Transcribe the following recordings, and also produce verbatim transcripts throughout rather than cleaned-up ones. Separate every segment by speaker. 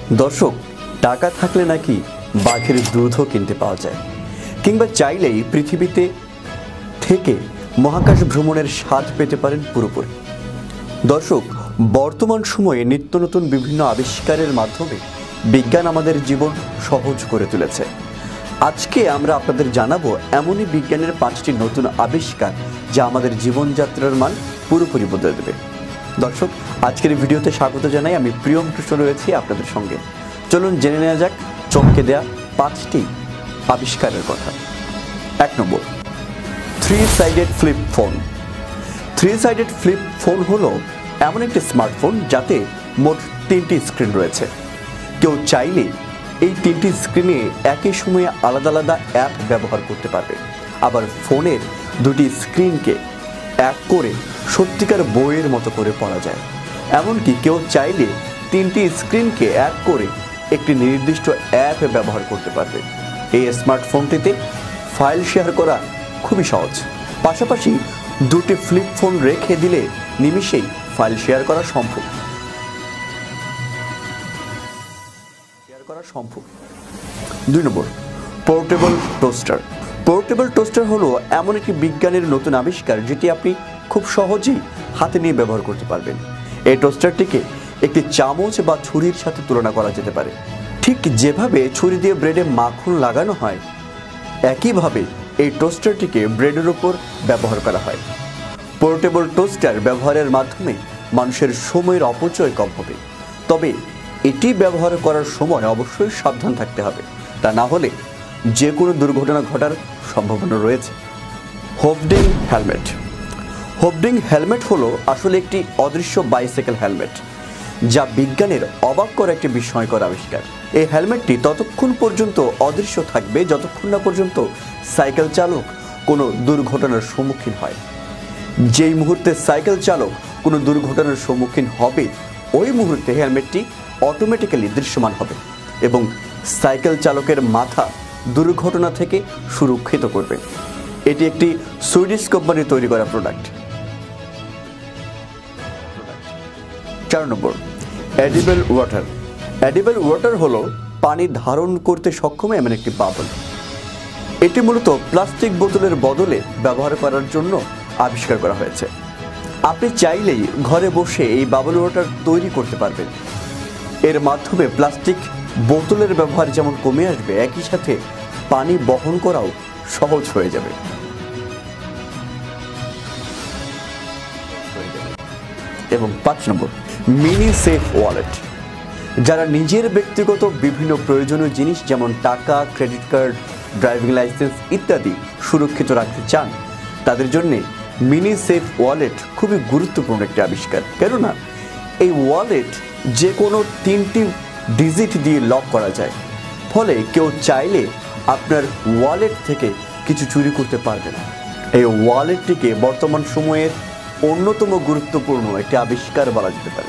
Speaker 1: দর্শক, টাকা থাকলে নাকি বাঘের দুধও কিনতে পাওয়া যায়, কিংবা চাইলেই পৃথিবীতে থেকে মহাকাশ ভ্রমণের স্বাদ পেতে পারেন পুরোপুরি। দর্শক, বর্তমান সময়ে নিত্য নতুন বিভিন্ন আবিষ্কারের মাধ্যমে বিজ্ঞান আমাদের জীবন সহজ করে তুলেছে। আজকে আমরা আপনাদের জানাবো এমনই বিজ্ঞানের পাঁচটি নতুন আবিষ্কার যা আমাদের জীবনযাত্রার মান পুরোপুরি বদলে দেবে। দর্শক, আজকের ভিডিওতে স্বাগত জানাই। আমি প্রিয়ম কৃষ্ণ রয়েছি আপনাদের সঙ্গে। চলুন জেনে নেওয়া যাক চমকে দেয়া পাঁচটি আবিষ্কারের কথা। এক নম্বর, three sided flip phone. Three sided flip phone হলো এমন একটি স্মার্টফোন যাতে মোট তিনটি স্ক্রিন রয়েছে। কেউ চাইলে এই তিনটি স্ক্রিনে একই সময়ে আলাদা আলাদা অ্যাপ ব্যবহার করতে পারবে। আবার ফোনের দুটি স্ক্রিনকে এক করে সত্যিকার বইয়ের মতো করে পড়া যায়। এমনকি কেউ চাইলে তিনটি স্ক্রিনকে এক করে একটি নির্দিষ্ট অ্যাপ ব্যবহার করতে পারবে। এই স্মার্টফোনটিতে ফাইল শেয়ার করা খুবই সহজ। পাশাপাশি দুটি ফ্লিপ ফোন রেখে দিলে নিমিষেই ফাইল শেয়ার করা সম্ভব শেয়ার করা সম্ভব দুই নম্বর, পোর্টেবল টোস্টার। পোর্টেবল টোস্টার হলো এমন একটি বিজ্ঞানের নতুন আবিষ্কার যেটি আপনি খুব সহজেই হাতে নিয়ে ব্যবহার করতে পারবেন। এই টোস্টারটিকে একটি চামচ বা ছুরির সাথে তুলনা করা যেতে পারে। ঠিক যেভাবে ছুরি দিয়ে ব্রেডে মাখন লাগানো হয়, একইভাবে এই টোস্টারটিকে ব্রেডের উপর ব্যবহার করা হয়। পোর্টেবল টোস্টার ব্যবহারের মাধ্যমে মানুষের সময়ের অপচয় কম হবে। তবে এটি ব্যবহার করার সময় অবশ্যই সাবধান থাকতে হবে, তা না হলে যে কোনো দুর্ঘটনা ঘটার সম্ভাবনা রয়েছে। হোফডিং হেলমেট। হোফডিং হেলমেট হলো আসলে একটি অদৃশ্য বাইসাইকেল হেলমেট, যা বিজ্ঞানের অবাক করা একটি বিস্ময়কর আবিষ্কার। এই হেলমেটটি ততক্ষণ পর্যন্ত অদৃশ্য থাকবে যতক্ষণ না পর্যন্ত সাইকেল চালক কোনো দুর্ঘটনার সম্মুখীন হয়। যেই মুহূর্তে সাইকেল চালক কোনো দুর্ঘটনার সম্মুখীন হবে, ওই মুহূর্তে হেলমেটটি অটোমেটিক্যালি দৃশ্যমান হবে এবং সাইকেল চালকের মাথা দুর্ঘটনা থেকে সুরক্ষিত করবে। এটি একটি সুইডিশ কোম্পানি তৈরি করা প্রোডাক্ট। চার নম্বর, এডিবল ওয়াটার। এডিবল ওয়াটার হলো পানি ধারণ করতে সক্ষম এমন একটি বাবল। এটি মূলত প্লাস্টিক বোতলের বদলে ব্যবহার করার জন্য আবিষ্কার করা হয়েছে। আপনি চাইলেই ঘরে বসে এই বাবল ওয়াটার তৈরি করতে পারবেন। এর মাধ্যমে প্লাস্টিক বোতলের ব্যবহার যেমন কমে আসবে, একই সাথে পানি বহন করাও সহজ হয়ে যাবে। এবং পাঁচ নম্বর, মিনি সেফ ওয়ালেট। যারা নিজের ব্যক্তিগত বিভিন্ন প্রয়োজনীয় জিনিস যেমন টাকা, ক্রেডিট কার্ড, ড্রাইভিং লাইসেন্স ইত্যাদি সুরক্ষিত রাখতে চান, তাদের জন্য মিনি সেফ ওয়ালেট খুবই গুরুত্বপূর্ণ একটি আবিষ্কার। কেননা এই ওয়ালেট যে কোনো তিনটি ডিজিট দিয়ে লক করা যায়, ফলে কেউ চাইলে আপনার ওয়ালেট থেকে কিছু চুরি করতে পারবে না। এই ওয়ালেটটিকে বর্তমান সময়ের অন্যতম গুরুত্বপূর্ণ একটি আবিষ্কার বলা যেতে পারে।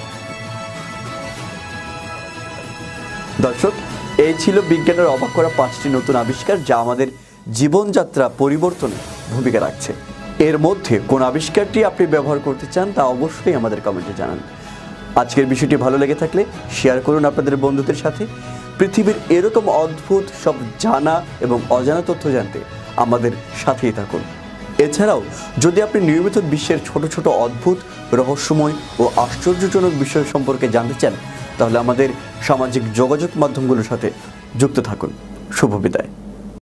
Speaker 1: দর্শক, এই ছিল বিজ্ঞানের অবাক করা পাঁচটি নতুন আবিষ্কার যা আমাদের জীবনযাত্রা পরিবর্তনে ভূমিকা রাখছে। এর মধ্যে কোন আবিষ্কারটি আপনি ব্যবহার করতে চান তা অবশ্যই আমাদের কমেন্টে জানান। আজকের বিষয়টি ভালো লেগে থাকলে শেয়ার করুন আপনাদের বন্ধুদের সাথে। পৃথিবীর এরকম অদ্ভুত সব জানা এবং অজানা তথ্য জানতে আমাদের সাথেই থাকুন। এছাড়াও যদি আপনি নিয়মিত বিশ্বের ছোট ছোট অদ্ভুত, রহস্যময় ও আশ্চর্যজনক বিষয় সম্পর্কে জানতে চান, তাহলে আমাদের সামাজিক যোগাযোগ মাধ্যমগুলোর সাথে যুক্ত থাকুন। শুভ বিদায়।